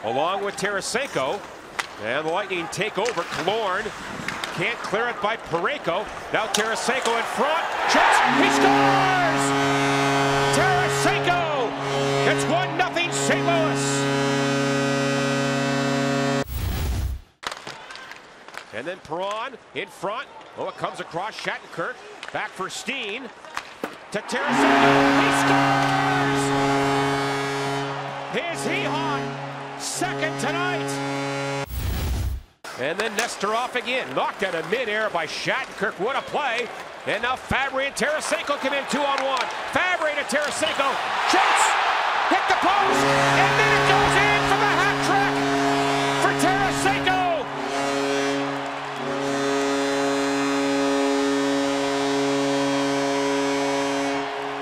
along with Tarasenko. And the Lightning take over. Killorn can't clear it by Parayko. Now Tarasenko in front. Chance, he scores! Tarasenko! It's 1-0 St. Louis. And then Perron in front. Oh, it comes across Shattenkirk. Back for Steen. To Tarasenko. He scores! Is he hot? Second tonight. And then Nestorov again. Knocked out of midair by Shattenkirk. What a play. And now Fabry and Tarasenko come in 2-on-1. Fabry to Tarasenko. Shoots! Hit the post! And